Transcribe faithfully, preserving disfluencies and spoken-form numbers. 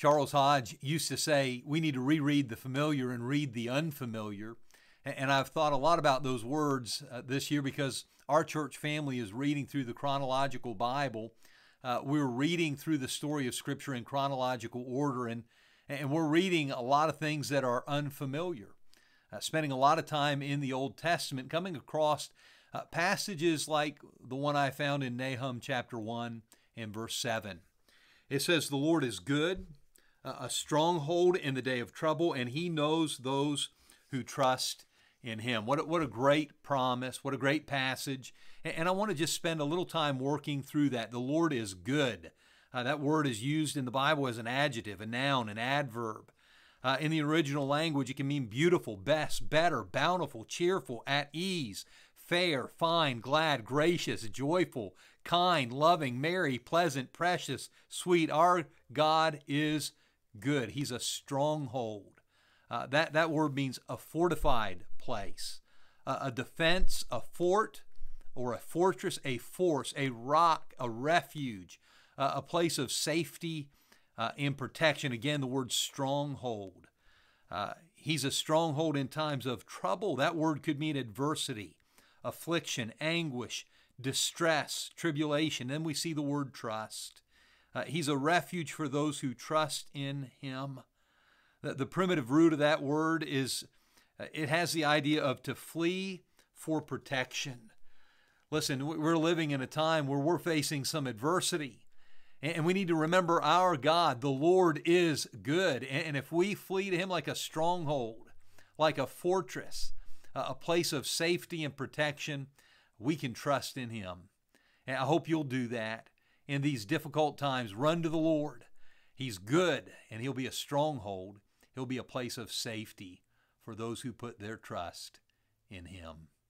Charles Hodge used to say we need to reread the familiar and read the unfamiliar. And I've thought a lot about those words uh, this year because our church family is reading through the chronological Bible. Uh, we're reading through the story of Scripture in chronological order, and, and we're reading a lot of things that are unfamiliar. Uh, spending a lot of time in the Old Testament, coming across uh, passages like the one I found in Nahum chapter one and verse seven. It says, "The Lord is good, uh, a stronghold in the day of trouble, and He knows those who trust in Him." What a, what a great promise, what a great passage. And, and I want to just spend a little time working through that. The Lord is good. Uh, that word is used in the Bible as an adjective, a noun, an adverb. Uh, in the original language, it can mean beautiful, best, better, bountiful, cheerful, at ease, fair, fine, glad, gracious, joyful, kind, loving, merry, pleasant, precious, sweet. Our God is good. He's a stronghold. Uh, that, that word means a fortified place, uh, a defense, a fort, or a fortress, a force, a rock, a refuge, uh, a place of safety uh, and protection. Again, the word stronghold. Uh, he's a stronghold in times of trouble. That word could mean adversity, affliction, anguish, distress, tribulation. Then we see the word trust. Uh, he's a refuge for those who trust in Him. The, the primitive root of that word is, uh, it has the idea of to flee for protection. Listen, we're living in a time where we're facing some adversity, and we need to remember our God, the Lord, is good. And if we flee to Him like a stronghold, like a fortress, a place of safety and protection, we can trust in Him. And I hope you'll do that in these difficult times. Run to the Lord. He's good, and He'll be a stronghold. He'll be a place of safety for those who put their trust in Him.